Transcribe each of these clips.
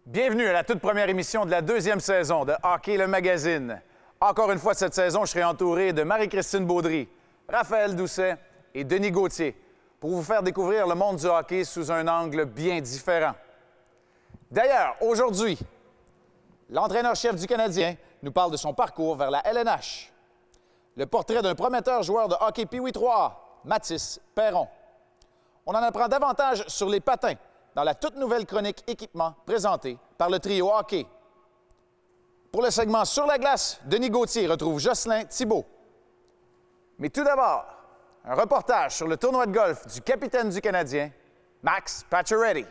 Bienvenue à la toute première émission de la deuxième saison de Hockey le magazine. Encore une fois cette saison, je serai entouré de Marie-Christine Baudry, Raphaël Doucet et Denis Gauthier pour vous faire découvrir le monde du hockey sous un angle bien différent. D'ailleurs, aujourd'hui, l'entraîneur-chef du Canadien nous parle de son parcours vers la LNH. Le portrait d'un prometteur joueur de hockey Pee-Wee 3A, Mathis Perron. On en apprend davantage sur les patins dans la toute nouvelle chronique équipement présentée par le trio hockey. Pour le segment Sur la glace, Denis Gauthier retrouve Jocelyn Thibault. Mais tout d'abord, un reportage sur le tournoi de golf du capitaine du Canadien, Max Pacioretty.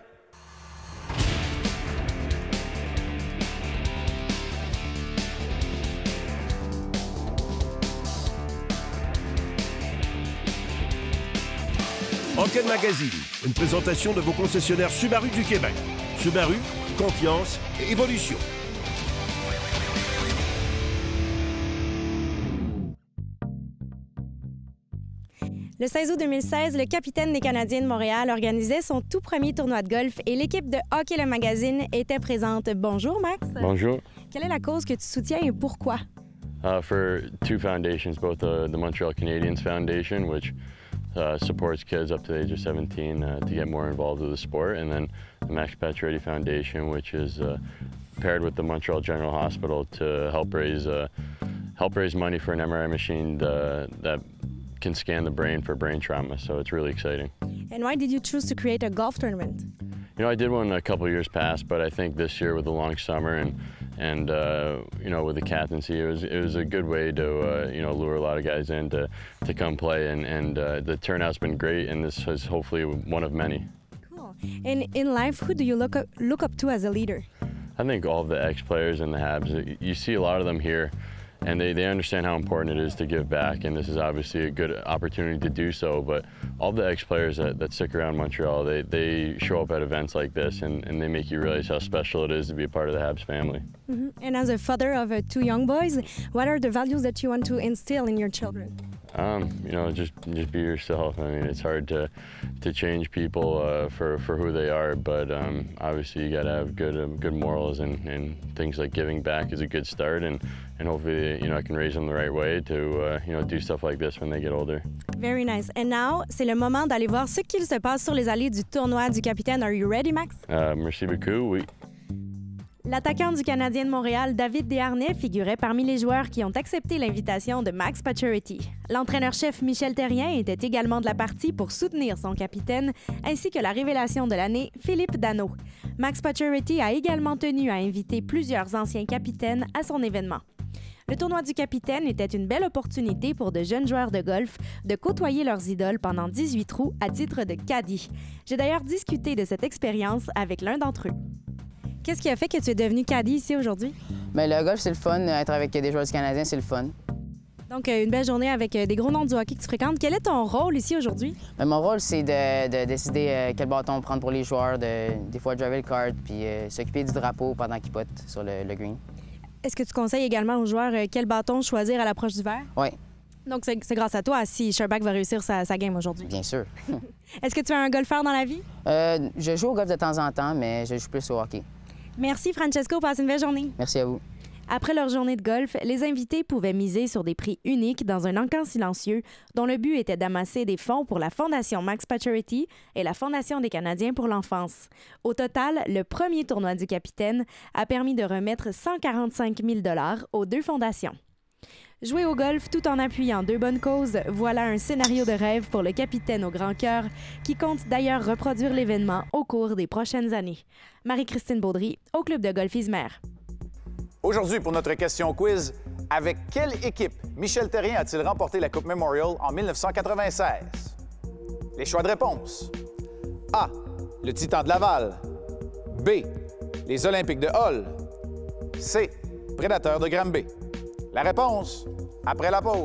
Hockey Magazine, une présentation de vos concessionnaires Subaru du Québec. Subaru, confiance et évolution. Le 16 août 2016, le capitaine des Canadiens de Montréal organisait son tout premier tournoi de golf et l'équipe de Hockey le magazine était présente. Bonjour Max. Bonjour. Quelle est la cause que tu soutiens et pourquoi? For two foundations, both the Montreal Canadiens Foundation, which supports kids up to the age of 17 to get more involved with the sport, and then the Max Pacioretty Foundation, which is paired with the Montreal General Hospital to help raise money for an MRI machine that can scan the brain for brain trauma. So it's really exciting. And why did you choose to create a golf tournament? You know, I did one a couple years past, but I think this year with the long summer and you know, with the captaincy, it was a good way to you know, lure a lot of guys in to come play, and the turnout's been great, and this is hopefully one of many. Cool. And in life, who do you look up to as a leader? I think all of the ex-players in the Habs, you see a lot of them here, and they understand how important it is to give back, and this is obviously a good opportunity to do so, but all the ex-players that stick around Montreal, they show up at events like this, and they make you realize how special it is to be a part of the Habs family. Mm-hmm. And as a father of two young boys, what are the values that you want to instill in your children? You know, just be yourself. I mean, it's hard to change people for who they are, but obviously you got to have good morals, and things like giving back is a good start, and hopefully, you know, I can raise them the right way to you know, do stuff like this when they get older. Very nice. And now, c'est le moment d'aller voir ce qu'il se passe sur les allées du tournoi du capitaine. Are you ready, Max? Merci beaucoup, oui. L'attaquant du Canadien de Montréal, David Desharnais, figurait parmi les joueurs qui ont accepté l'invitation de Max Pacioretty. L'entraîneur-chef Michel Therrien était également de la partie pour soutenir son capitaine, ainsi que la révélation de l'année, Philippe Danault. Max Pacioretty a également tenu à inviter plusieurs anciens capitaines à son événement. Le tournoi du capitaine était une belle opportunité pour de jeunes joueurs de golf de côtoyer leurs idoles pendant 18 trous à titre de caddie. J'ai d'ailleurs discuté de cette expérience avec l'un d'entre eux. Qu'est-ce qui a fait que tu es devenu caddie ici aujourd'hui? Bien, le golf, c'est le fun. Être avec des joueurs du Canadien, c'est le fun. Donc, une belle journée avec des gros noms du hockey que tu fréquentes. Quel est ton rôle ici aujourd'hui? Bien, mon rôle, c'est de décider quel bâton prendre pour les joueurs, des fois driver le cart, puis s'occuper du drapeau pendant qu'ils potent sur le green. Est-ce que tu conseilles également aux joueurs quel bâton choisir à l'approche du verre? Oui. Donc, c'est grâce à toi si Sherbak va réussir sa game aujourd'hui. Bien sûr. Est-ce que tu es un golfeur dans la vie? Je joue au golf de temps en temps, mais je joue plus au hockey. Merci, Francesco. Passe une belle journée. Merci à vous. Après leur journée de golf, les invités pouvaient miser sur des prix uniques dans un encan silencieux dont le but était d'amasser des fonds pour la Fondation Max Pacioretty et la Fondation des Canadiens pour l'enfance. Au total, le premier tournoi du capitaine a permis de remettre 145 000 $ aux deux fondations. Jouer au golf tout en appuyant deux bonnes causes, voilà un scénario de rêve pour le capitaine au grand cœur qui compte d'ailleurs reproduire l'événement au cours des prochaines années. Marie-Christine Baudry, au Club de golf Ismer. Aujourd'hui, pour notre question quiz, avec quelle équipe Michel Therrien a-t-il remporté la Coupe Memorial en 1996? Les choix de réponse. A. Le Titan de Laval. B. Les Olympiques de Hull. C. Prédateurs de Granby. La réponse, après la pause.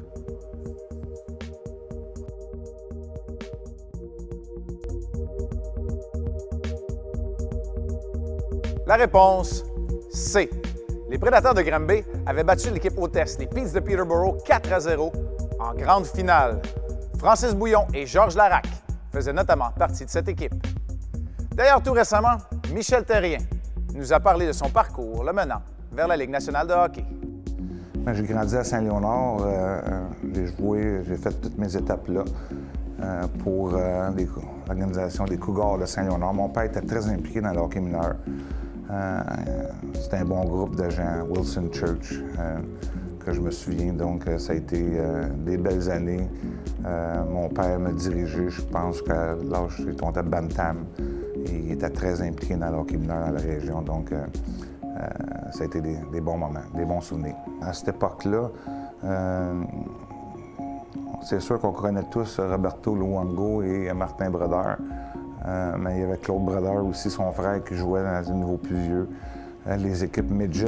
La réponse, C. Les Prédateurs de Granby avaient battu l'équipe hôtesse, les Petes de Peterborough, 4-0 en grande finale. Francis Bouillon et Georges Laraque faisaient notamment partie de cette équipe. D'ailleurs, tout récemment, Michel Therrien nous a parlé de son parcours le menant vers la Ligue nationale de hockey. J'ai grandi à Saint-Léonard. J'ai fait toutes mes étapes là pour l'organisation des Cougars de Saint-Léonard. Mon père était très impliqué dans le hockey mineur. C'était un bon groupe de gens, Wilson Church, que je me souviens. Donc, ça a été des belles années. Mon père m'a dirigé, je pense qu'à l'âge où il comptait Bantam. Il était très impliqué dans le hockey mineur dans la région. Donc, ça a été des bons moments, des bons souvenirs. À cette époque-là, c'est sûr qu'on connaît tous Roberto Luongo et Martin Brodeur. Mais il y avait Claude Brodeur aussi, son frère, qui jouait dans un niveau plus vieux. Les équipes midget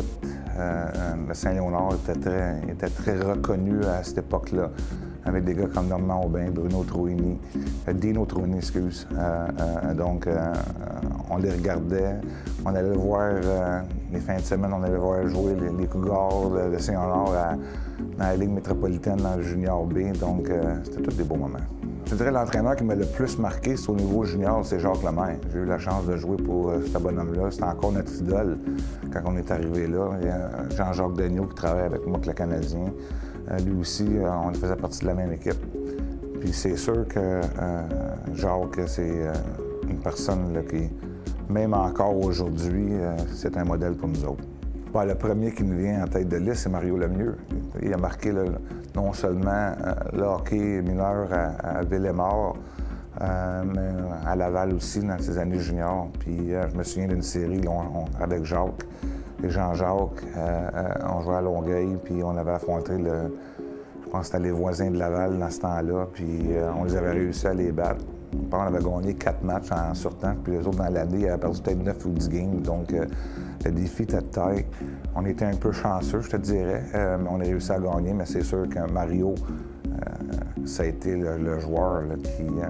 de Saint-Léonard étaient très reconnues à cette époque-là, avec des gars comme Normand Aubin, Bruno Trouini, Dino Trouini, excuse. Donc, on les regardait, on allait voir les fins de semaine, on allait voir jouer les Cougars de Saint-Léonard dans la Ligue métropolitaine, dans le Junior B. Donc, c'était tous des beaux moments. Je dirais l'entraîneur qui m'a le plus marqué au niveau junior, c'est Jacques Lemaire. J'ai eu la chance de jouer pour ce bonhomme-là. C'était encore notre idole quand on est arrivé là. Il y a Jean-Jacques Degnaud qui travaille avec moi, avec le Canadien. Lui aussi, on faisait partie de la même équipe. Puis c'est sûr que Jacques, c'est une personne là, qui, même encore aujourd'hui, c'est un modèle pour nous autres. Bon, le premier qui nous vient en tête de liste, c'est Mario Lemieux. Il a marqué non seulement le hockey mineur à Ville-et-Mort, mais à Laval aussi dans ses années juniors. Puis je me souviens d'une série avec Jacques et Jean-Jacques. On jouait à Longueuil, puis on avait affronté je pense que c'était les voisins de Laval dans ce temps-là, puis on les avait réussi à les battre. On avait gagné 4 matchs en sortant, puis les autres dans l'année avaient perdu peut-être 9 ou 10 games. Donc, le défi était de taille. On était un peu chanceux, je te dirais, mais on a réussi à gagner. Mais c'est sûr que Mario, ça a été le joueur là,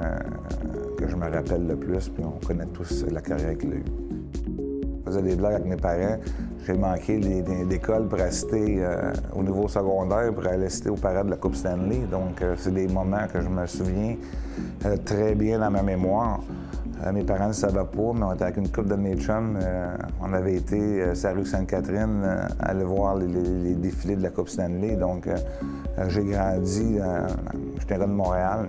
que je me rappelle le plus, puis on connaît tous la carrière qu'il a eue. Je faisais des blagues avec mes parents. J'ai manqué l'école pour assister au niveau secondaire, pour aller assister aux parades de la Coupe Stanley. Donc, c'est des moments que je me souviens très bien dans ma mémoire. Mes parents ne savaient pas, mais on était avec une couple de mes chums. On avait été sur la rue Sainte-Catherine aller voir les défilés de la Coupe Stanley. Donc, j'ai grandi, j'étais un gars de Montréal.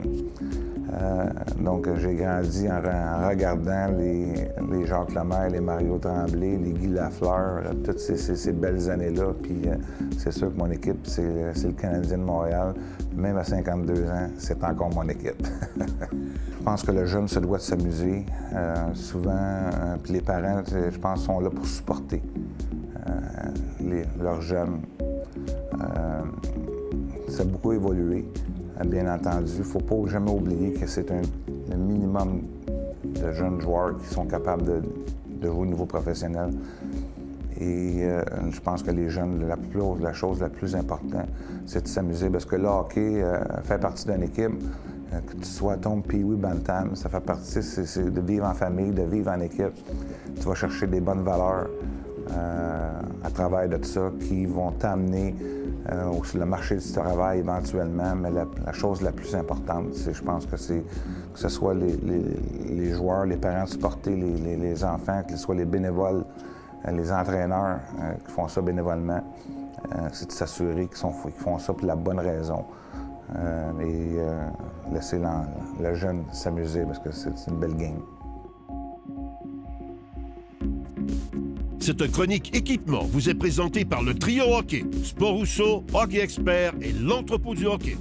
Donc, j'ai grandi en regardant les Jacques Lemaire, les Mario Tremblay, les Guy Lafleur, toutes ces belles années-là. Puis, c'est sûr que mon équipe, c'est le Canadien de Montréal. Même à 52 ans, c'est encore mon équipe. Je pense que le jeune se doit de s'amuser. Souvent, puis les parents, je pense, sont là pour supporter leurs jeunes. Ça a beaucoup évolué. Bien entendu, il ne faut pas jamais oublier que c'est un minimum de jeunes joueurs qui sont capables de jouer au niveau professionnel. Et je pense que les jeunes, la chose la plus importante, c'est de s'amuser parce que le hockey fait partie d'une équipe. Que tu sois Tom, Pee-wee, Bantam, ça fait partie, c'est de vivre en famille, de vivre en équipe. Tu vas chercher des bonnes valeurs à travers de ça qui vont t'amener sur le marché du travail éventuellement, mais la chose la plus importante, je pense que c'est que ce soit les joueurs, les parents supporter les enfants, que ce soit les bénévoles, les entraîneurs qui font ça bénévolement, c'est de s'assurer qu'ils font ça pour la bonne raison et laisser le jeune s'amuser parce que c'est une belle game. Cette chronique équipement vous est présentée par le Trio Hockey, Sport Rousseau, Hockey Expert et l'Entrepôt du hockey.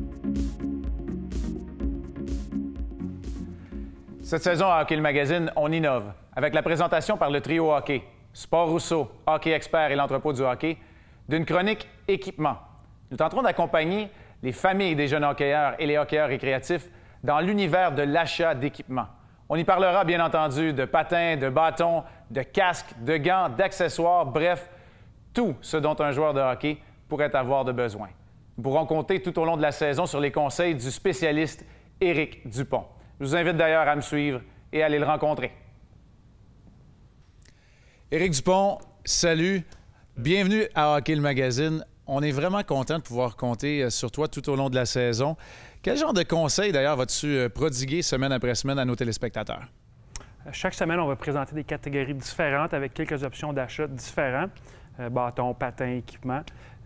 Cette saison à Hockey le Magazine, on innove avec la présentation par le Trio Hockey, Sport Rousseau, Hockey Expert et l'Entrepôt du hockey d'une chronique équipement. Nous tenterons d'accompagner les familles des jeunes hockeyeurs et les hockeyeurs récréatifs dans l'univers de l'achat d'équipement. On y parlera bien entendu de patins, de bâtons, de casques, de gants, d'accessoires, bref, tout ce dont un joueur de hockey pourrait avoir de besoin. Nous pourrons compter tout au long de la saison sur les conseils du spécialiste Éric Dupont. Je vous invite d'ailleurs à me suivre et à aller le rencontrer. Éric Dupont, salut. Bienvenue à Hockey le Magazine. On est vraiment content de pouvoir compter sur toi tout au long de la saison. Quel genre de conseils, d'ailleurs, vas-tu prodiguer semaine après semaine à nos téléspectateurs? Chaque semaine, on va présenter des catégories différentes avec quelques options d'achat différentes, bâtons, patins, équipements,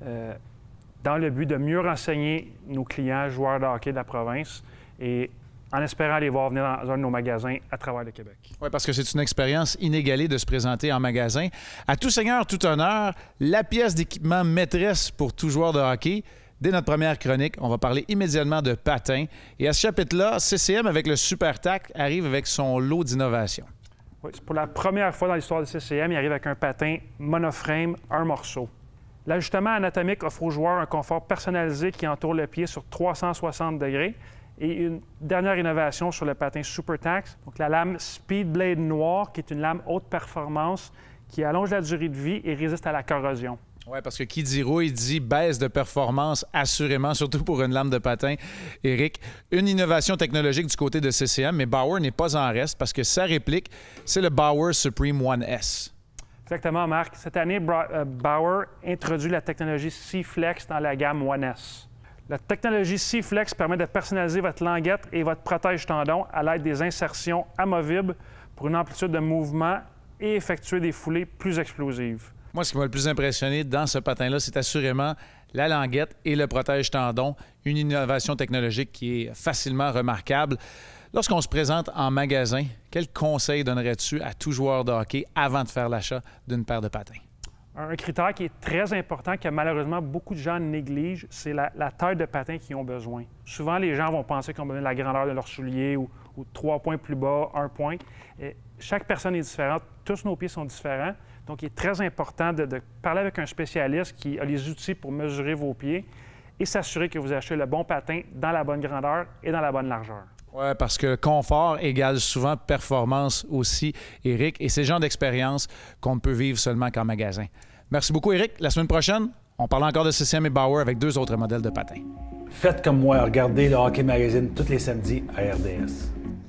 dans le but de mieux renseigner nos clients, joueurs de hockey de la province et en espérant les voir venir dans un de nos magasins à travers le Québec. Oui, parce que c'est une expérience inégalée de se présenter en magasin. À tout seigneur, tout honneur, la pièce d'équipement maîtresse pour tout joueur de hockey. Dès notre première chronique, on va parler immédiatement de patins. Et à ce chapitre-là, CCM, avec le SuperTac, arrive avec son lot d'innovation. Oui, c'est pour la première fois dans l'histoire de CCM, il arrive avec un patin monoframe, un morceau. L'ajustement anatomique offre aux joueurs un confort personnalisé qui entoure le pied sur 360 degrés. Et une dernière innovation sur le patin SuperTac, donc la lame Speedblade noire, qui est une lame haute performance qui allonge la durée de vie et résiste à la corrosion. Oui, parce que qui dit rouille dit baisse de performance, assurément, surtout pour une lame de patin. Éric, une innovation technologique du côté de CCM, mais Bauer n'est pas en reste parce que sa réplique, c'est le Bauer Supreme 1S. Exactement, Marc. Cette année, Bauer introduit la technologie C-Flex dans la gamme 1S. La technologie C-Flex permet de personnaliser votre languette et votre protège-tendon à l'aide des insertions amovibles pour une amplitude de mouvement et effectuer des foulées plus explosives. Moi, ce qui m'a le plus impressionné dans ce patin-là, c'est assurément la languette et le protège-tendon, une innovation technologique qui est facilement remarquable. Lorsqu'on se présente en magasin, quel conseil donnerais-tu à tout joueur de hockey avant de faire l'achat d'une paire de patins? Un critère qui est très important, que malheureusement beaucoup de gens négligent, c'est la taille de patin qu'ils ont besoin. Souvent, les gens vont penser qu'ils ont besoin de la grandeur de leurs souliers ou 3 points plus bas, 1 point. Et chaque personne est différente, tous nos pieds sont différents. Donc, il est très important de parler avec un spécialiste qui a les outils pour mesurer vos pieds et s'assurer que vous achetez le bon patin dans la bonne grandeur et dans la bonne largeur. Oui, parce que confort égale souvent performance aussi, Éric, et c'est le genre d'expérience qu'on ne peut vivre seulement qu'en magasin. Merci beaucoup, Éric. La semaine prochaine, on parle encore de CCM et Bauer avec 2 autres modèles de patins. Faites comme moi, regardez le Hockey Magazine tous les samedis à RDS.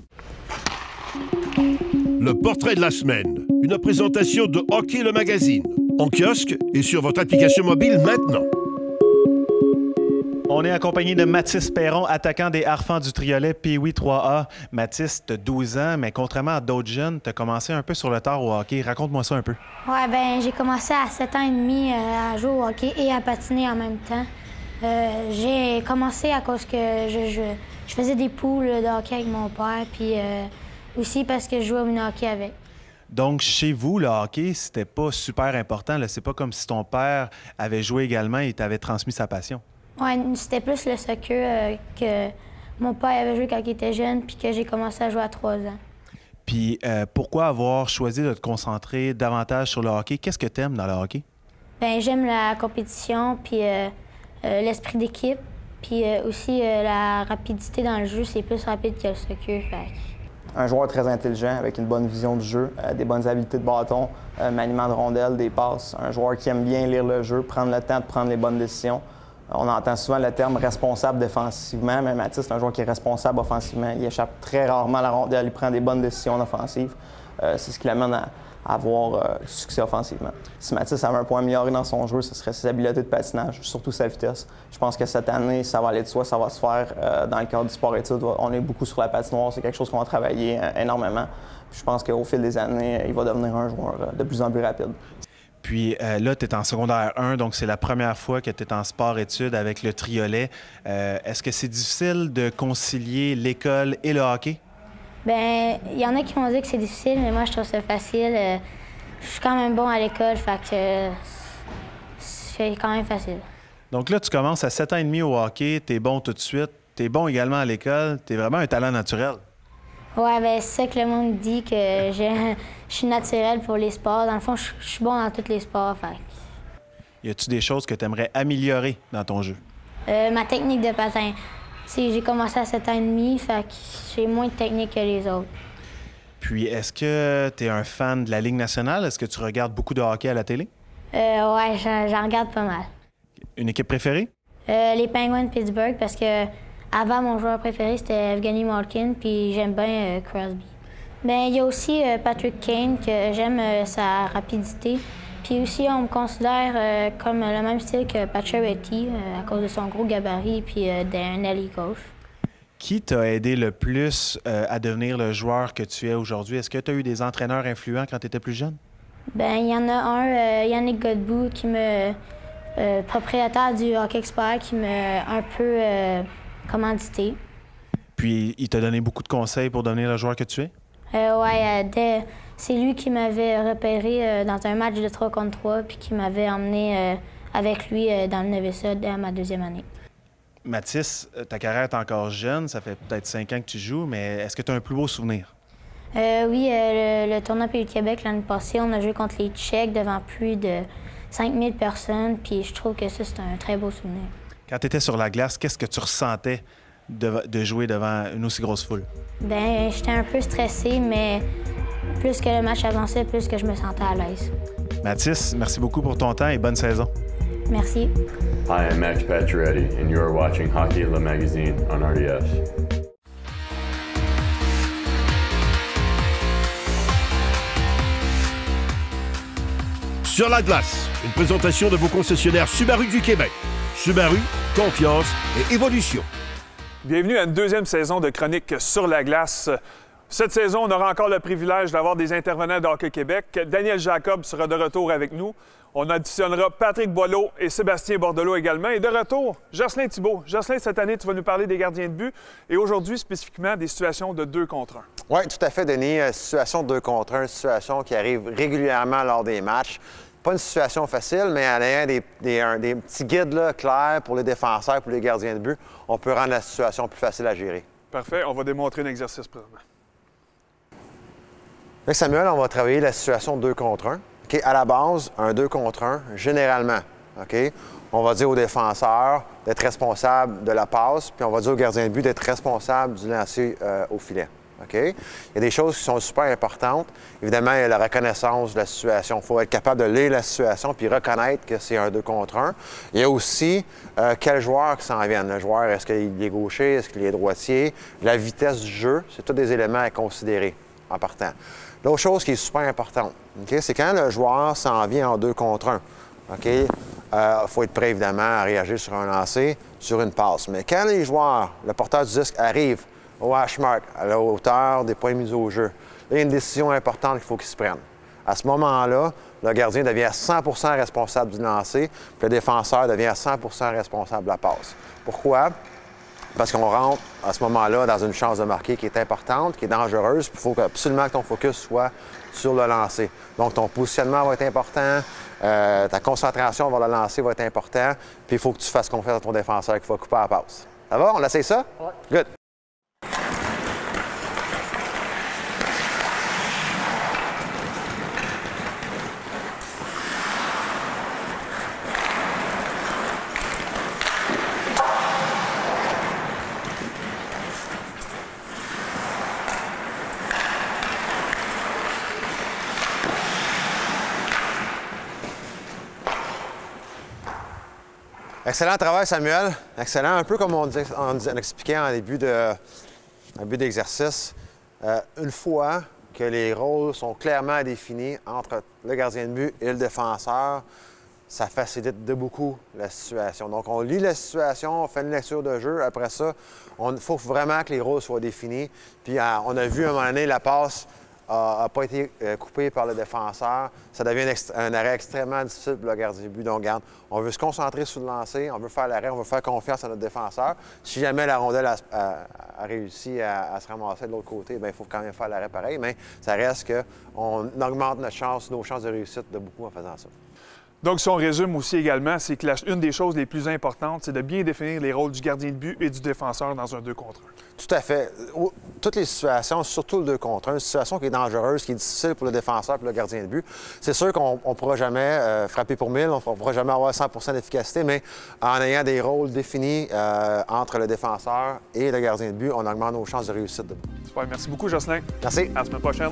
Le portrait de la semaine, une présentation de Hockey le Magazine, en kiosque et sur votre application mobile maintenant. On est accompagné de Mathis Perron, attaquant des Harfans du Triolet Pee-Wee 3A. Mathis, tu as 12 ans, mais contrairement à d'autres jeunes, tu as commencé un peu sur le tard au hockey. Raconte-moi ça un peu. Ouais, ben j'ai commencé à 7 ans et demi à jouer au hockey et à patiner en même temps. J'ai commencé à cause que je faisais des poules de hockey avec mon père, puis aussi parce que je jouais au mini-hockey avec. Donc, chez vous, le hockey, c'était pas super important. C'est pas comme si ton père avait joué également et t'avait transmis sa passion. Ouais, c'était plus le soccer que mon père avait joué quand il était jeune, puis que j'ai commencé à jouer à 3 ans. Puis pourquoi avoir choisi de te concentrer davantage sur le hockey? Qu'est-ce que tu aimes dans le hockey? Bien, j'aime la compétition, puis l'esprit d'équipe, puis aussi la rapidité dans le jeu. C'est plus rapide que le soccer. Un joueur très intelligent, avec une bonne vision du jeu, des bonnes habiletés de bâton, maniement de rondelles, des passes. Un joueur qui aime bien lire le jeu, prendre le temps de prendre les bonnes décisions. On entend souvent le terme responsable défensivement, mais Mathis, c'est un joueur qui est responsable offensivement. Il échappe très rarement à la rondelle, il prend des bonnes décisions offensives. C'est ce qui l'amène à avoir du succès offensivement. Si Mathis avait un point amélioré dans son jeu, ce serait ses habiletés de patinage, surtout sa vitesse. Je pense que cette année, ça va aller de soi, ça va se faire dans le cadre du sport-études. On est beaucoup sur la patinoire, c'est quelque chose qu'on va travailler énormément. Puis je pense qu'au fil des années, il va devenir un joueur de plus en plus rapide. Puis là, tu es en secondaire 1, donc c'est la première fois que tu es en sport-études avec le Triolet. Est-ce que c'est difficile de concilier l'école et le hockey? Bien, il y en a qui m'ont dit que c'est difficile, mais moi, je trouve ça facile. Je suis quand même bon à l'école, fait que c'est quand même facile. Donc là, tu commences à 7 ans et demi au hockey, tu es bon tout de suite, tu es bon également à l'école, tu es vraiment un talent naturel. Ouais, bien, c'est ça que le monde dit, que je suis naturel pour les sports. Dans le fond, je suis bon dans tous les sports. Fait. Y a-tu des choses que tu aimerais améliorer dans ton jeu? Ma technique de patin. J'ai commencé à 7 ans et demi, fait que j'ai moins de technique que les autres. Puis, est-ce que tu es un fan de la Ligue nationale? Est-ce que tu regardes beaucoup de hockey à la télé? Ouais, j'en regarde pas mal. Une équipe préférée? Les Penguins de Pittsburgh, parce que avant, mon joueur préféré, c'était Evgeny Malkin, puis j'aime bien Crosby. Bien, il y a aussi Patrick Kane, que j'aime sa rapidité. Puis aussi, on me considère comme le même style que Pacioretty, à cause de son gros gabarit, puis d'un ailier gauche. Qui t'a aidé le plus à devenir le joueur que tu es aujourd'hui? Est-ce que tu as eu des entraîneurs influents quand tu étais plus jeune? Bien, il y en a un, Yannick Godbout, qui me propriétaire du Hockey Expert, qui m'a un peu commandité. Puis, il t'a donné beaucoup de conseils pour devenir le joueur que tu es? Oui, c'est lui qui m'avait repéré dans un match de 3 contre 3 puis qui m'avait emmené avec lui dans le NVSA dès ma 2e année. Mathis, ta carrière est encore jeune, ça fait peut-être 5 ans que tu joues, mais est-ce que tu as un plus beau souvenir? Oui, le tournoi Pays du Québec l'année passée, on a joué contre les Tchèques devant plus de 5000 personnes, puis je trouve que ça, c'est un très beau souvenir. Quand tu étais sur la glace, qu'est-ce que tu ressentais de jouer devant une aussi grosse foule? Bien, j'étais un peu stressée, mais plus que le match avançait, plus que je me sentais à l'aise. Mathis, merci beaucoup pour ton temps et bonne saison. Merci. Hi, I'm Max Pacioretty, and you are watching Hockey Le Magazine on RDS. Sur la glace, une présentation de vos concessionnaires Subaru du Québec. Subaru, confiance et évolution. Bienvenue à une 2e saison de Chronique sur la glace. Cette saison, on aura encore le privilège d'avoir des intervenants de Hockey Québec. Daniel Jacob sera de retour avec nous. On additionnera Patrick Boileau et Sébastien Bordelot également. Et de retour, Jocelyn Thibault. Jocelyn, cette année, tu vas nous parler des gardiens de but et aujourd'hui, spécifiquement, des situations de 2 contre 1. Oui, tout à fait, Denis. Situation de 2 contre 1, situation qui arrive régulièrement lors des matchs. Pas une situation facile, mais en ayant des petits guides là, clairs pour les défenseurs, pour les gardiens de but, on peut rendre la situation plus facile à gérer. Parfait. On va démontrer un exercice présentement. Avec Samuel, on va travailler la situation 2 contre 1. Okay? À la base, un 2 contre 1, généralement, okay? On va dire au défenseur d'être responsable de la passe, puis on va dire au gardien de but d'être responsable du lancer au filet. Okay? Il y a des choses qui sont super importantes. Évidemment, il y a la reconnaissance de la situation. Il faut être capable de lire la situation puis reconnaître que c'est un 2 contre 1. Il y a aussi quel joueur qui s'en vient. Le joueur, est-ce qu'il est gaucher, est-ce qu'il est droitier? La vitesse du jeu, c'est tous des éléments à considérer en partant. L'autre chose qui est super importante, okay? C'est quand le joueur s'en vient en 2 contre 1. Okay? Faut être prêt, évidemment, à réagir sur un lancer, sur une passe. Mais quand les joueurs, le porteur du disque arrive au hash-mark, à la hauteur des points mis au jeu, là, il y a une décision importante qu'il faut qu'il se prenne. À ce moment-là, le gardien devient 100 % responsable du lancer, puis le défenseur devient 100 % responsable de la passe. Pourquoi? Parce qu'on rentre à ce moment-là dans une chance de marquer qui est importante, qui est dangereuse, puis il faut absolument que ton focus soit sur le lancer. Donc, ton positionnement va être important, ta concentration vers le lancer va être important, puis il faut que tu fasses confiance à ton défenseur qui va couper la passe. Ça va? On essaie ça? Oui. Good. Excellent travail, Samuel. Excellent. Un peu comme on expliquait en début d'exercice. Une fois que les rôles sont clairement définis entre le gardien de but et le défenseur, ça facilite de beaucoup la situation. Donc, on lit la situation, on fait une lecture de jeu. Après ça, il faut vraiment que les rôles soient définis. Puis, on a vu à un moment donné la passe n'a pas été coupé par le défenseur. Ça devient un arrêt extrêmement difficile pour le gardien de but. Donc, regarde, on veut se concentrer sur le lancer, on veut faire l'arrêt, on veut faire confiance à notre défenseur. Si jamais la rondelle a réussi à se ramasser de l'autre côté, bien, il faut quand même faire l'arrêt pareil, mais ça reste qu'on augmente nos chances de réussite de beaucoup en faisant ça. Donc, si on résume aussi également, c'est que une des choses les plus importantes, c'est de bien définir les rôles du gardien de but et du défenseur dans un 2 contre 1. Tout à fait. Toutes les situations, surtout le 2 contre 1, une situation qui est dangereuse, qui est difficile pour le défenseur et pour le gardien de but, c'est sûr qu'on ne pourra jamais frapper pour 1000, on ne pourra jamais avoir 100 % d'efficacité, mais en ayant des rôles définis entre le défenseur et le gardien de but, on augmente nos chances de réussite. Super. Merci beaucoup, Jocelyn. Merci. À la semaine prochaine.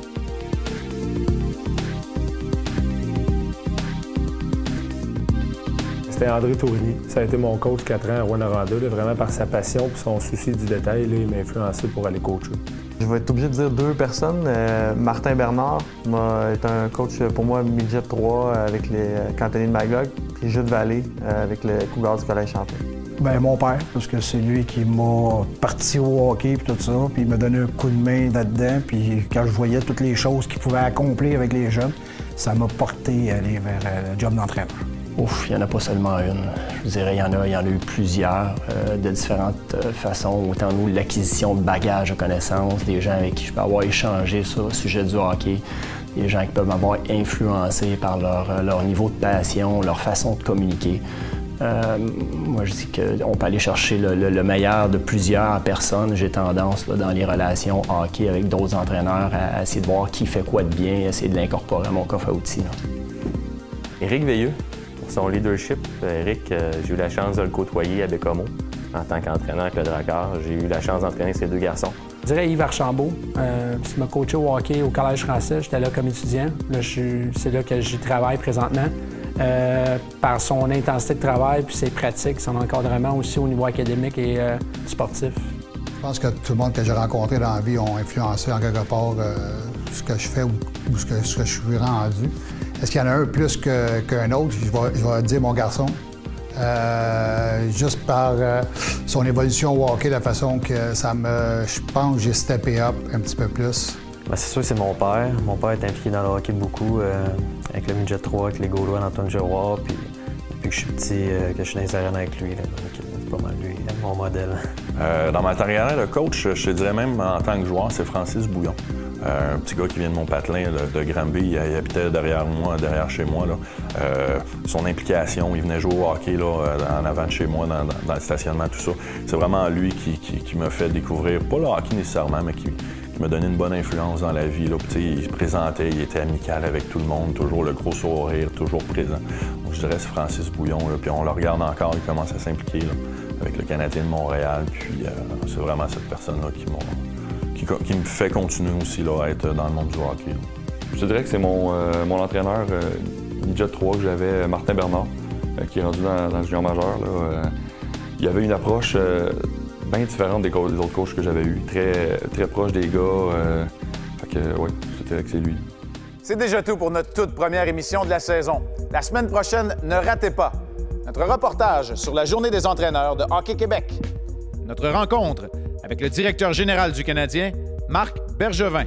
C'était André Tourigny. Ça a été mon coach 4 ans à Rwanda, vraiment par sa passion et son souci du détail. Là, il m'a influencé pour aller coacher. Je vais être obligé de dire 2 personnes. Martin Bernard est un coach pour moi midget 3 avec les cantonniers de Magog, puis Jude Vallée avec le Cougar du Collège Champlain. Bien, mon père, parce que c'est lui qui m'a parti au hockey et tout ça, puis il m'a donné un coup de main là-dedans, puis quand je voyais toutes les choses qu'il pouvait accomplir avec les jeunes, ça m'a porté à aller vers le job d'entraîneur. Ouf, il n'y en a pas seulement une. Je vous dirais, il y en a eu plusieurs de différentes façons. Autant nous, l'acquisition de bagages de connaissances, des gens avec qui je peux avoir échangé sur le sujet du hockey, des gens qui peuvent m'avoir influencé par leur niveau de passion, leur façon de communiquer. Moi, je dis qu'on peut aller chercher le meilleur de plusieurs personnes. J'ai tendance, là, dans les relations hockey avec d'autres entraîneurs, à essayer de voir qui fait quoi de bien, essayer de l'incorporer à mon coffre à outils. Là. Éric Veilleux, pour son leadership. Éric, j'ai eu la chance de le côtoyer à Bécomo en tant qu'entraîneur avec le Drakkar. J'ai eu la chance d'entraîner ces 2 garçons. Je dirais Yves Archambault. Il m'a coaché au hockey au Collège français. J'étais là comme étudiant. Là, c'est là que j'y travaille présentement. Par son intensité de travail puis ses pratiques, son encadrement aussi au niveau académique et sportif. Je pense que tout le monde que j'ai rencontré dans la vie ont influencé en quelque part ce que je fais ou ce que je suis rendu. Est-ce qu'il y en a un plus qu'un autre? Je vais dire mon garçon. Juste par son évolution au hockey, la façon que je pense que j'ai steppé up un petit peu plus. Bien, c'est sûr que c'est mon père. Mon père est impliqué dans le hockey beaucoup, avec le midget 3, avec les Gaulois d'Antoine Giroir, puis depuis que je suis petit, que je suis dans les arènes avec lui. Là, donc, c'est pas mal lui, mon modèle. Dans ma carrière de coach, je te dirais même en tant que joueur, c'est Francis Bouillon. Un petit gars qui vient de Mont-Patelin, de Granby, il habitait derrière moi, derrière chez moi. Là. Son implication, il venait jouer au hockey là, en avant de chez moi, dans le stationnement, tout ça. C'est vraiment lui qui m'a fait découvrir, pas le hockey nécessairement, mais qui m'a donné une bonne influence dans la vie. Là. Il se présentait, il était amical avec tout le monde, toujours le gros sourire, toujours présent. Donc, je dirais c'est Francis Bouillon. Là. Puis on le regarde encore, il commence à s'impliquer là, avec le Canadien de Montréal. Puis c'est vraiment cette personne-là qui me fait continuer aussi là, à être dans le monde du hockey. Là. Je te dirais que c'est mon entraîneur midget 3 que j'avais, Martin Bernard, qui est rendu dans le junior majeur. Là. Il avait une approche bien différente des autres coachs que j'avais eus, très proche des gars. Fait que, ouais, je dirais que c'est lui. C'est déjà tout pour notre toute première émission de la saison. La semaine prochaine, ne ratez pas notre reportage sur la Journée des entraîneurs de Hockey Québec. Notre rencontre avec le directeur général du Canadien, Marc Bergevin.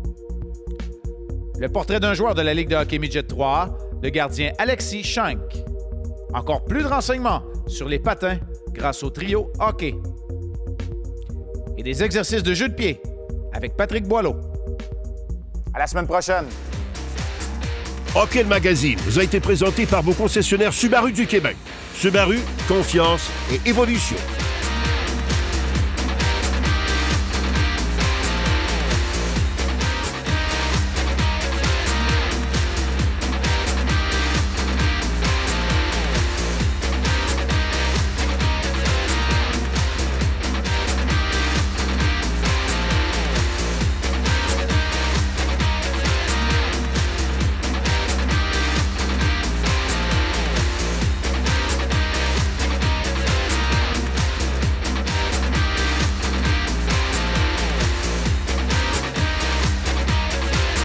Le portrait d'un joueur de la Ligue de hockey midget 3A, le gardien Alexis Schenk. Encore plus de renseignements sur les patins grâce au trio hockey. Et des exercices de jeu de pied avec Patrick Boileau. À la semaine prochaine. Hockey le Magazine vous a été présenté par vos concessionnaires Subaru du Québec. Subaru, confiance et évolution.